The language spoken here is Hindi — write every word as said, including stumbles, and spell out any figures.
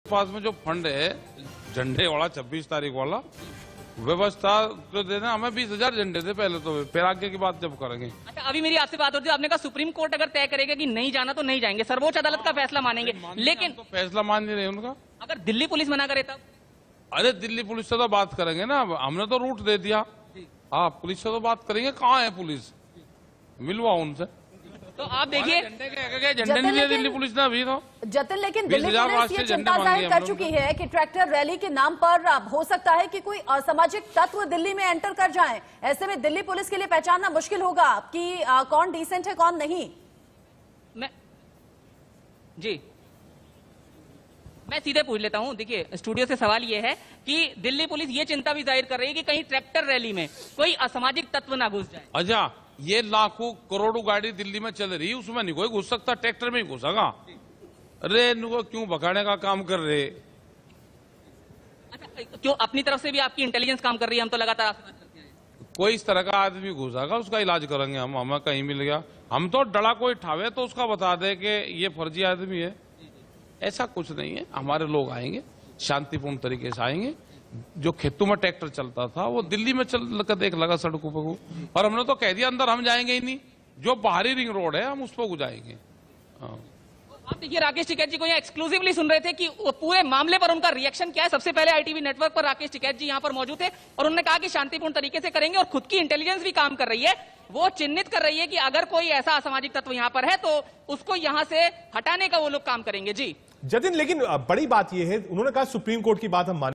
पास में जो फंड है झंडे वाला छब्बीस तारीख वाला व्यवस्था तो देना, हमें बीस हजार झंडे थे पहले, तो फिर आगे की बात जब करेंगे। अच्छा, अभी मेरी आपसे बात होती है, आपने कहा सुप्रीम कोर्ट अगर तय करेगा कि नहीं जाना तो नहीं जाएंगे, सर्वोच्च अदालत का फैसला मानेंगे, लेकिन तो फैसला मान नहीं रहे उनका। अगर दिल्ली पुलिस मना करे तब? अरे दिल्ली पुलिस से तो बात करेंगे ना, हमने तो रूट दे दिया। हाँ, पुलिस से तो बात करेंगे, कहाँ है पुलिस, मिलवा उनसे। तो आप देखिए झंडे के झंडे नहीं दिए दिल्ली पुलिस ने अभी तो। जतिन, लेकिन दिल्ली पुलिस ये चिंता जाहिर कर चुकी है कि ट्रैक्टर रैली के नाम पर हो सकता है कि कोई असामाजिक तत्व दिल्ली में एंटर कर जाएं। ऐसे में दिल्ली पुलिस के लिए पहचानना मुश्किल होगा कि आ, कौन डिसेंट है कौन नहीं। मैं जी मैं सीधे पूछ लेता हूं। देखिए, स्टूडियो से सवाल यह है कि दिल्ली पुलिस ये चिंता भी जाहिर कर रही है कि कहीं ट्रैक्टर रैली में कोई असामाजिक तत्व ना घुस जाए। अच्छा, ये लाखों करोड़ों गाड़ी दिल्ली में चल रही है, उसमें नहीं कोई घुस सकता, ट्रैक्टर में ही घुसेगा। अरे इनको क्यों भगाने का काम कर रहे? अच्छा, क्यों अपनी तरफ से भी आपकी इंटेलिजेंस काम कर रही है? हम तो लगातार आपसे बात करते हैं। कोई इस तरह का आदमी घुसागा, उसका इलाज करेंगे हम। हमें कहीं मिल गया, हम तो डड़ा कोई ठावे तो उसका बता दे कि ये फर्जी आदमी है। ऐसा कुछ नहीं है, हमारे लोग आएंगे, शांतिपूर्ण तरीके से आएंगे। जो खेतों में ट्रैक्टर चलता था वो दिल्ली में चल कर देख लगा सड़कों पर, और हमने तो कह दिया अंदर हम जाएंगे ही नहीं, जो बाहरी रिंग रोड है हम उस पर जाएंगे। आप देखिए, राकेश टिकैत जी को यहाँ एक्सक्लूसिवली सुन रहे थे कि पूरे मामले पर उनका रिएक्शन क्या है। सबसे पहले आईटीवी नेटवर्क पर राकेश टिकैत जी यहाँ पर मौजूद थे और उन्होंने कहा कि शांतिपूर्ण तरीके से करेंगे, और खुद की इंटेलिजेंस भी काम कर रही है। वो चिन्हित कर रही है कि अगर कोई ऐसा असामाजिक तत्व यहाँ पर है तो उसको यहाँ से हटाने का वो लोग काम करेंगे। जी जतिन, लेकिन बड़ी बात यह है, उन्होंने कहा सुप्रीम कोर्ट की बात हम मान